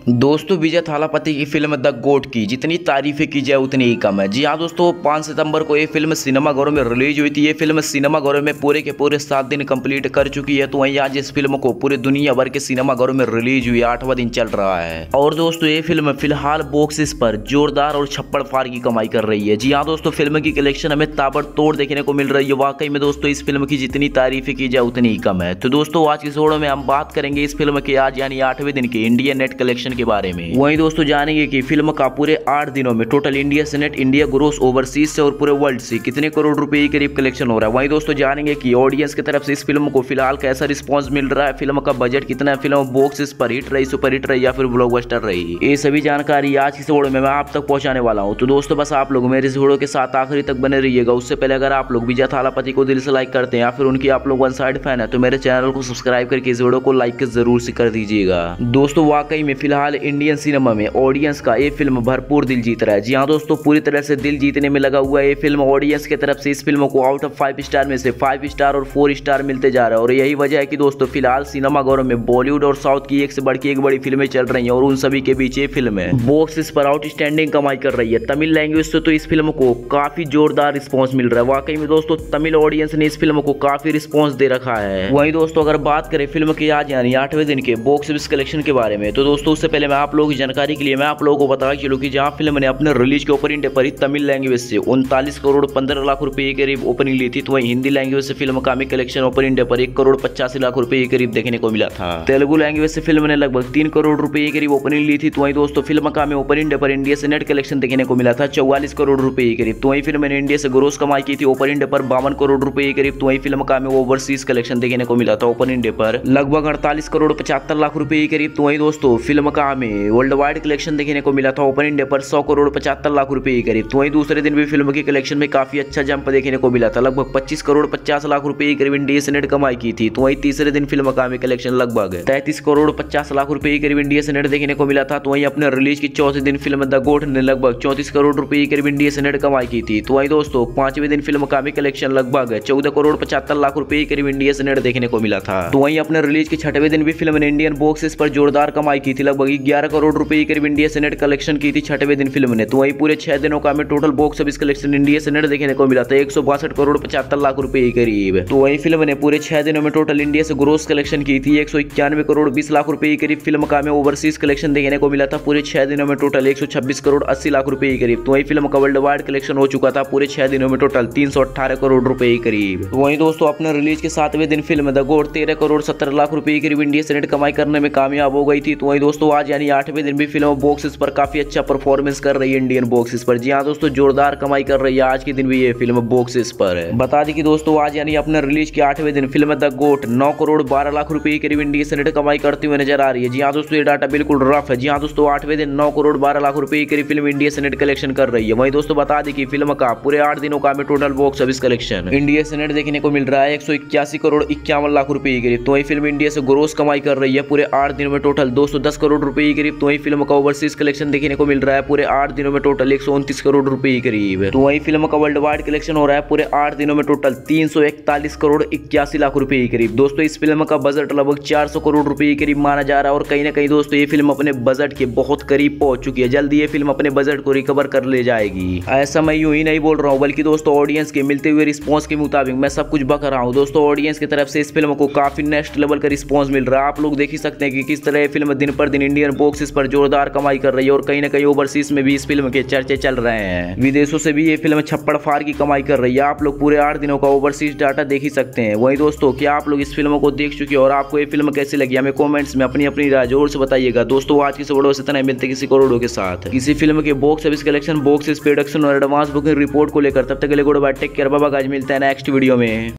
दोस्तों विजय थालापति की film the गोट की जितनी तारीफें की जाए उतनी ही कम है। जी हाँ दोस्तों, 5 सितंबर को ये फिल्म सिनेमाघरों में रिलीज हुई थी। ये फिल्म सिनेमाघरों में पूरे के पूरे 7 दिन कंप्लीट कर चुकी है। तो वहीं आज इस फिल्म को पूरे दुनिया भर के सिनेमाघरों में रिलीज हुई, 8वां दिन चल रहा है। और दोस्तों ये फिल्म फिलहाल बॉक्सेस पर जोरदार और छप्पड़ फाड़ की कमाई कर रही है। जी हाँ दोस्तों, फिल्म की कलेक्शन हमें ताबड़तोड़ देखने को मिल रही है। वाकई में दोस्तों इस फिल्म की जितनी तारीफें की जाए उतनी ही कम है। तो दोस्तों आज की इस वीडियो में हम बात करेंगे इस फिल्म के आज यानी 8वें दिन के इंडियन नेट कलेक्शन के बारे में। वहीं दोस्तों जानेंगे कि फिल्म का पूरे 8 दिनों में टोटल इंडिया से नेट इंडिया ग्रोस ओवरसीज से और पूरे वर्ल्ड से कितने करोड़ रुपए के करीब कलेक्शन हो रहा है। वहीं दोस्तों जानेंगे कि ऑडियंस की तरफ से इस फिल्म को फिलहाल कैसा रिस्पांस मिल रहा है, फिल्म का बजट कितना है, फिल्म बॉक्स पर हिट रही, सुपर हिट रही या फिर ब्लॉकबस्टर रही। ये सभी जानकारी आज की वीडियो में मैं आप तक पहुंचाने वाला हूं। तो दोस्तों बस आप लोग मेरे इस वीडियो के साथ आखिरी तक बने रहिएगा। उससे पहले अगर आप लोग विजय थालापति को दिल से लाइक करते हैं या फिर उनकी आप लोग वन साइड फैन है तो मेरे चैनल को सब्सक्राइब करके इस वीडियो को लाइक जरूर से कर दीजिएगा। दोस्तों वाकई में फिलहाल इंडियन सिनेमा में ऑडियंस का ये फिल्म भरपूर दिल जीत रहा है। जी हाँ दोस्तों, पूरी तरह से दिल जीतने में लगा हुआ है ये फिल्म। ऑडियंस की तरफ से इस फिल्म को आउट ऑफ 5 स्टार में से 5 स्टार और 4 स्टार मिलते जा रहा है। और यही वजह है कि दोस्तों फिलहाल सिनेमाघरों में बॉलीवुड और साउथ की एक से बढ़ के एक बड़ी फिल्में चल रही हैं और उन सभी के बीच ये फिल्म है बॉक्स पर आउटस्टैंडिंग कमाई कर रही है। तमिल लैंग्वेज से तो इस फिल्म को काफी जोरदार रिस्पॉन्स मिल रहा है। वाकई में दोस्तों तमिल ऑडियंस ने इस फिल्म को काफी रिस्पॉन्स दे रखा है। वहीं दोस्तों अगर बात करें फिल्म के आज यानी 8वें दिन के बॉक्स ऑफिस कलेक्शन के बारे में तो दोस्तों उससे पहले मैं आप लोगों की जानकारी के लिए मैं आप लोगों को बता चलूं कि जहां फिल्म ने अपने रिलीज के ओपनिंग डे पर ही तमिल लैंग्वेज से 39 करोड़ 15 लाख रुपए के करीब ओपनिंग ली थी, तो वहीं हिंदी लैंग्वेज से फिल्म का कलेक्शन ओपनिंग डे पर 1 करोड़ 85 लाख रुपए के करीब देखने को मिला था। तेलुगु लैंग्वेज से फिल्म ने लगभग 3 करोड़ रुपए के करीब ओपनिंग ली थी, तो वहीं दोस्तों फिल्म का ओपनिंग डे पर इंडिया से नेट कलेक्शन देखने को मिला था 44 करोड़ रुपए के करीब। तो वहीं फिल्म ने इंडिया से ग्रोस कमाई की थी ओपनिंग डे पर 52 करोड़ रुपए के करीब। तो वहीं फिल्म का ओवरसीज कलेक्शन देखने को मिला था ओपनिंग डे पर लगभग 48 करोड़ 75 लाख रुपए के करीब। तो वहीं दोस्तों फिल्म का वर्ल्ड वाइड कलेक्शन देखने को मिला था ओपनिंग डे पर 100 करोड़ 75 लाख रुपए के करीब। तो वहीं दूसरे दिन भी फिल्म की कलेक्शन में काफी अच्छा जंप देखने को मिला था, लगभग 25 करोड़ 50 लाख रुपए के करीब इंडिया से नेट कमाई की थी। तो वहीं तीसरे दिन फिल्म का कलेक्शन लगभग 33 करोड़ 50 लाख रुपए के करीब इंडिया से नेट देखने को मिला था। तो वहीं अपने रिलीज के चौथे दिन फिल्म द गोट ने लगभग 34 करोड़ रुपए के करीब इंडिया से नेट कमाई की थी। तो वहीं दोस्तों 5वें दिन फिल्म का कलेक्शन लगभग 14 करोड़ 75 लाख रुपए के करीब इंडिया से नेट देखने को मिला था। तो वहीं अपने रिलीज के 6वें दिन भी फिल्म ने इंडियन बॉक्सेस पर जोरदार कमाई की थी, लगभग 11 करोड़ रुपए के करीब इंडिया से नेट कलेक्शन की थी 6वें दिन फिल्म ने। तो वहीं पूरे 6 दिनों का total box office collection India से नेट देखने को मिला था 162 करोड़ 75 लाख रुपए के करीब। तो वहीं फिल्म ने पूरे 6 दिनों में टोटल इंडिया से ग्रोस कलेक्शन की थी 191 करोड़ 20 लाख रुपए के करीब। फिल्म का ओवरसीज कलेक्शन देखने को मिला था पूरे 6 दिनों में टोटल 126 करोड़ 80 लाख रुपए के करीब। तो वहीं फिल्म का वर्ल्ड वाइड कलेक्शन हो चुका था पूरे 6 दिनों में टोटल 318 करोड़ रुपए के करीब। तो वहीं दोस्तों अपने रिलीज के 7वें दिन film the goat 13 crore 70 lakh रुपए के करीब इंडिया से नेट कमाई करने में कामयाब हो गई थी। तो वहीं दोस्तों आज यानी 8वें दिन भी फिल्म बॉक्स पर काफी अच्छा परफॉर्मेंस कर रही है इंडियन बॉक्स पर। जी हाँ दोस्तों जोरदार कमाई कर रही है आज के दिन भी ये फिल्म बॉक्सेस पर है। बता दी कि दोस्तों आज यानी अपने रिलीज के 8वें दिन film the goat 9 crore 12 lakh रुपए के करीब इंडिया से नेट कमाई करती हुई नजर आ रही है। जी हाँ दोस्तों ये डाटा बिल्कुल रफ है। जी हाँ दोस्तों 8वें दिन 9 करोड़ 12 लाख रुपए के करीब फिल्म इंडिया से नेट कलेक्शन कर रही है। वहीं दोस्तों बता दी कि फिल्म का पूरे 8 दिनों का total box office collection India से नेट देखने को मिल रहा है 181 करोड़ 51 लाख रुपए के करीब। तो वही फिल्म इंडिया से ग्रोस कमाई कर रही है पूरे 8 दिनों में टोटल 210 करोड़ रुपए के करीब। तो वही फिल्म का ओवरसीज कलेक्शन देखने को मिल रहा है पूरे 8 दिनों में टोटल 129 करोड़ रुपए के करीब। तो वहीं फिल्म का वर्ल्ड वाइड कलेक्शन हो रहा है पूरे 8 दिनों में टोटल 341 करोड़ 81 लाख रुपए के करीब। दोस्तों इस फिल्म का बजट लगभग 400 करोड़ रुपए के करीब माना जा रहा है और कहीं ना कहीं दोस्तों ये फिल्म अपने बजट के बहुत करीब पहुंच चुकी है। जल्दी ये फिल्म अपने बजट को रिकवर कर ले जाएगी। ऐसा मैं यूं ही नहीं बोल रहा हूं बल्कि दोस्तों ऑडियंस के मिलते हुए रिस्पॉन्स के मुताबिक मैं सब कुछ बक रहा हूं। दोस्तों ऑडियंस की तरफ से इस फिल्म को काफी नेक्स्ट लेवल का रिस्पॉन्स मिल रहा है। आप लोग देख ही सकते हैं कि किस तरह ये फिल्म दिन पर दिन इंडियन बॉक्सेस पर जोरदार कमाई कर रही है और कहीं ना कहीं ओवरसीज में भी इस फिल्म के चर्चे चल रहे हैं। विदेशों से भी ये फिल्म छप्पड़ फाड़ की कमाई कर रही है। आप लोग पूरे 8 दिनों का ओवरसीज डाटा देख ही सकते हैं। वहीं दोस्तों क्या आप लोग इस फिल्म को देख चुके हैं और आपको ये फिल्म कैसी लगी हमें कमेंट्स में अपनी राय जोर से बताइएगा। दोस्तों आज की इस वीडियो से इतना ही, मिलते किसी करोड़ों के साथ किसी फिल्म के box office collection box production और एडवांस बुकिंग रिपोर्ट को लेकर। तब तक के लिए good bye, take care, bye bye guys, मिलते हैं नेक्स्ट वीडियो में।